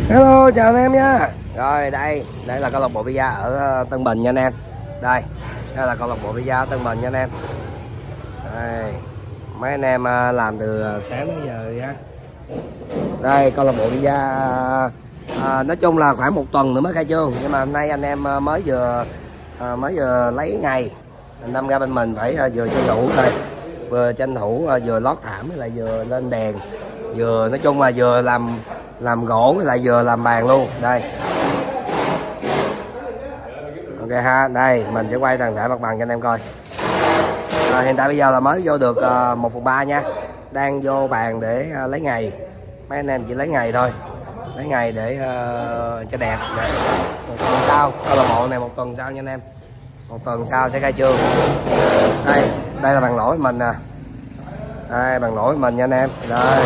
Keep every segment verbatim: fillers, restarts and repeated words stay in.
Hello, chào anh em nha. Rồi đây, đây là câu lạc bộ pizza ở Tân Bình nha anh em. Đây, đây là câu lạc bộ pizza ở Tân Bình nha anh em. Đây, mấy anh em làm từ sáng tới giờ nha. Đây, câu lạc bộ pizza à, nói chung là khoảng một tuần nữa mới khai trương, nhưng mà hôm nay anh em mới vừa à, mới vừa lấy ngày, năm ra bên mình phải à, vừa tranh thủ đây, vừa tranh thủ à, vừa lót thảm với lại vừa lên đèn, vừa nói chung là vừa làm làm gỗ với lại vừa làm bàn luôn. Đây, ok ha, đây mình sẽ quay toàn thể mặt bằng cho anh em coi. À, hiện tại bây giờ là mới vô được uh, một phần ba nha, đang vô bàn để uh, lấy ngày. Mấy anh em chỉ lấy ngày thôi, lấy ngày để uh, cho đẹp. Đây, một tuần sau câu lạc bộ này, một tuần sau nha anh em, một tuần sau sẽ khai trương. Đây, đây là bàn lỗi mình nè, đây bàn lỗi mình nha anh em. Đây,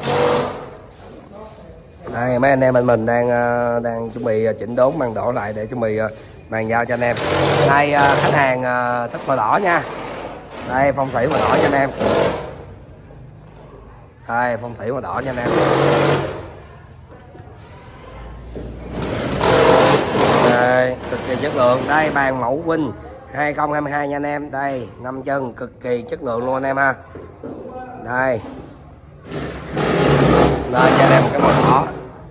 đây mấy anh em bên mình đang đang chuẩn bị chỉnh đốn bàn đổ lại để chuẩn bị bàn giao cho anh em. Đây khách hàng thích màu đỏ nha, đây phong thủy màu đỏ cho anh em, đây phong thủy màu đỏ cho anh em. Đây cực kỳ chất lượng, đây bàn mẫu Vinh hai không hai hai nha anh em. Đây năm chân cực kỳ chất lượng luôn anh em ha. Đây, đây cho anh em một cái màu đỏ.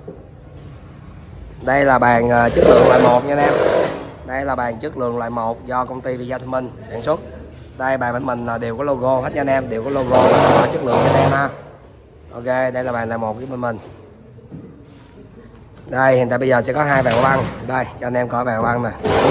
Đây là bàn uh, chất lượng loại một nha anh em. Đây là bàn chất lượng loại một do công ty Pizza Thông Minh sản xuất. Đây bàn bên mình uh, đều có logo hết nha anh em, đều có logo và chất lượng cho anh em ha. Ok, đây là bàn loại một với bên mình. Đây hiện tại bây giờ sẽ có hai bàn băng. Đây cho anh em coi bàn băng nè.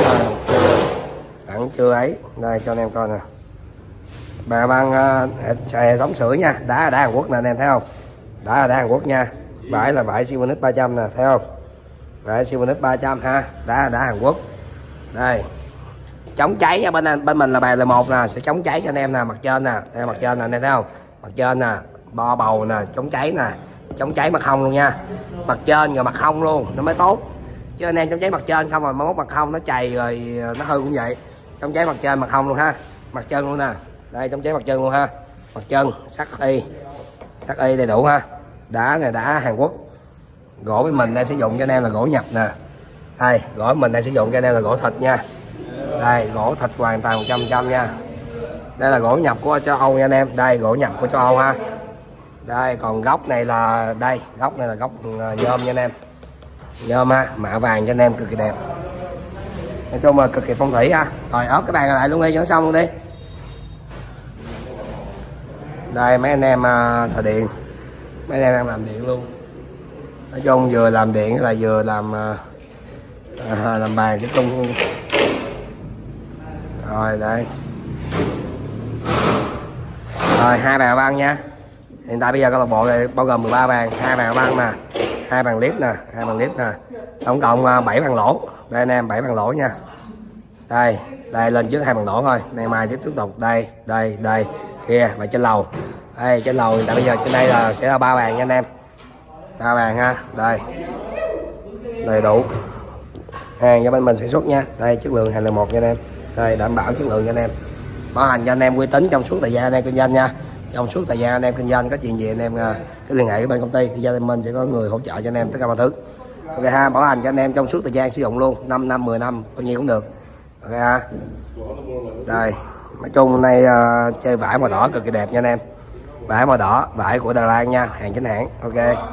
Sẵn chưa ấy. Đây cho anh em coi nè. Bàn băng uh, hệ thống sưởi nha, đá đá Hàn Quốc nè anh em thấy không? Đá là đá Hàn Quốc nha. Vải là vải Simonix ba trăm nè, thấy không? Vải Simonix ba trăm ha, đá đá Hàn Quốc. Đây, chống cháy nha, bên bên mình là bàn là một nè, sẽ chống cháy cho anh em nè, mặt trên nè, đây mặt trên nè anh em thấy không? Mặt trên nè, bo bầu nè, chống cháy nè, chống cháy mặt hông luôn nha. Mặt trên rồi mặt hông luôn nó mới tốt. Chứ anh em chống cháy mặt trên không rồi mai mốt mặt hông nó chày rồi nó hư cũng vậy. Chống cháy mặt trên mặt hông luôn ha. Mặt chân luôn nè. Đây chống cháy mặt chân luôn ha. Mặt chân sắt y. Sắt y đầy đủ ha. Đá này đá Hàn Quốc. Gỗ bên mình đang sử dụng cho anh em là gỗ nhập nè. Đây, gỗ mình đang sử dụng cho anh em là gỗ thịt nha. Đây, gỗ thịt hoàn toàn một trăm phần trăm nha. Đây là gỗ nhập của châu Âu nha anh em. Đây, gỗ nhập của châu Âu ha. Đây, còn góc này là đây, góc này là góc nhôm nha anh em. Nhôm ha, mạ vàng cho anh em cực kỳ đẹp. Nói chung là cực kỳ phong thủy ha. Rồi ốp cái bàn lại luôn đi cho nó xong luôn đi. Đây mấy anh em thợ điện, mấy anh em đang làm điện luôn. Nói chung vừa làm điện là vừa làm à, làm bàn sẽ tung. Rồi đây, rồi hai bàn băng nha. Hiện tại bây giờ câu lạc bộ này bao gồm mười ba bàn, hai bàn băng nè, hai bàn clip nè, hai bàn clip nè, tổng cộng bảy bàn lỗ. Đây anh em, bảy bàn lỗ nha. Đây, đây lên trước hai bàn lỗ thôi, ngày mai tiếp tục đây, đây, đây, kia và trên lầu. Đây trên lầu hiện tại bây giờ trên đây là sẽ là ba bàn nha anh em, ba bàn ha. Đây đầy đủ hàng cho bên mình sản xuất nha. Đây chất lượng hàng là một nha anh em. Đây đảm bảo chất lượng cho anh em, bảo hành cho anh em uy tín trong suốt thời gian anh em kinh doanh nha. Trong suốt thời gian anh em kinh doanh có chuyện gì anh em cứ liên hệ với bên công ty gia đình mình sẽ có người hỗ trợ cho anh em tất cả mọi thứ. Ok ha, bảo hành cho anh em trong suốt thời gian sử dụng luôn, năm năm mười năm bao nhiêu cũng được. Ok ha. Đây nói chung hôm nay uh, chơi vải màu đỏ cực kỳ đẹp nha anh em, vải màu đỏ, vải của Đà Lan nha, hàng chính hãng. Ok,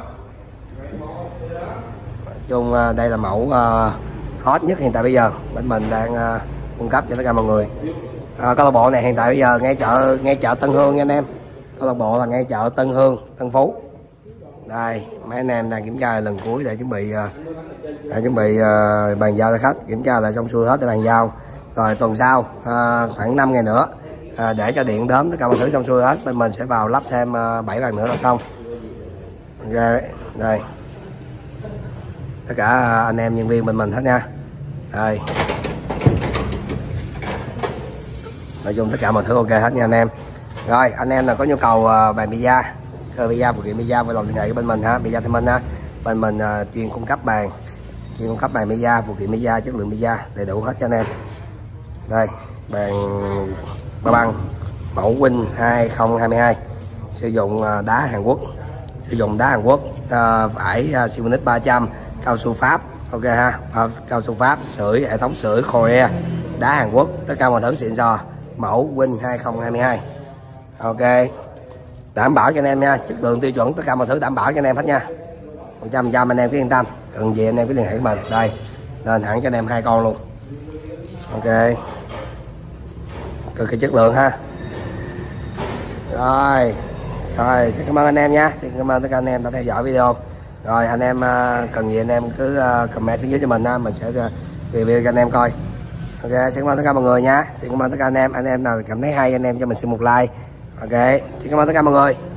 nói chung uh, đây là mẫu uh, hot nhất hiện tại bây giờ bên mình đang uh, cung cấp cho tất cả mọi người. Uh, câu lạc bộ này hiện tại bây giờ ngay chợ ngay chợ Tân Hương nha anh em. Câu lạc bộ là ngay chợ Tân Hương, Tân Phú. Đây mấy anh em đang kiểm tra lần cuối để chuẩn bị uh, để chuẩn bị uh, bàn giao cho khách, kiểm tra lại xong xuôi hết để bàn giao. Rồi tuần sau uh, khoảng năm ngày nữa uh, để cho điện đóm tất cả mọi thứ xong xuôi hết, bên mình sẽ vào lắp thêm uh, bảy bàn nữa là xong. Ok, đây tất cả uh, anh em nhân viên bên mình hết nha. Đây nói chung tất cả mọi thứ ok hết nha anh em. Rồi anh em là có nhu cầu uh, bàn pizza, cơ pizza, phụ kiện pizza vui lòng liên hệ với bên mình ha, Pizza Thông Minh ha. Bên mình uh, chuyên cung cấp bàn, chuyên cung cấp bàn pizza, phụ kiện pizza, chất lượng pizza đầy đủ hết cho anh em. Đây bàn ba băng mẫu Win hai không hai hai, sử dụng uh, đá Hàn Quốc, sử dụng đá Hàn Quốc, uh, vải uh, Simonix ba trăm, cao su Pháp. Ok ha, bao cao su Pháp, sưởi, hệ thống sưởi Korea, đá Hàn Quốc, tất cả mọi thứ xịn sò, mẫu Win hai không hai hai. Ok, đảm bảo cho anh em nha, chất lượng tiêu chuẩn, tất cả mọi thứ đảm bảo cho anh em hết nha, một trăm phần trăm. Anh em cứ yên tâm, cần gì anh em cứ liên hệ với mình. Đây, lên hẳn cho anh em hai con luôn. Ok, cực kỳ chất lượng ha. Rồi, rồi xin cảm ơn anh em nha, xin cảm ơn tất cả anh em đã theo dõi video. Rồi anh em cần gì anh em cứ comment xuống dưới cho mình ha, mình sẽ review cho anh em coi. Ok, xin cảm ơn tất cả mọi người nha, xin cảm ơn tất cả anh em. Anh em nào cảm thấy hay anh em cho mình xin một like. Ok, xin cảm ơn tất cả mọi người.